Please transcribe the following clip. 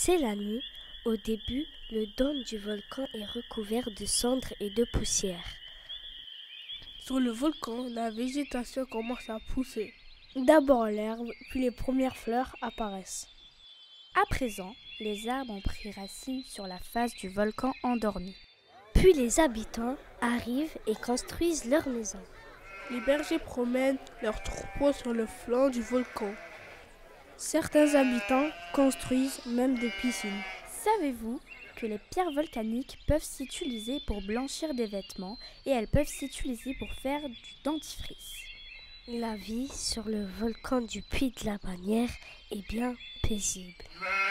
C'est la nuit. Au début, le dôme du volcan est recouvert de cendres et de poussière. Sur le volcan, la végétation commence à pousser. D'abord l'herbe, puis les premières fleurs apparaissent. À présent, les arbres ont pris racine sur la face du volcan endormi. Puis les habitants arrivent et construisent leurs maisons. Les bergers promènent leurs troupeaux sur le flanc du volcan. Certains habitants construisent même des piscines. Savez-vous que les pierres volcaniques peuvent s'utiliser pour blanchir des vêtements et elles peuvent s'utiliser pour faire du dentifrice? La vie sur le volcan du Puy de la Bannière est bien paisible.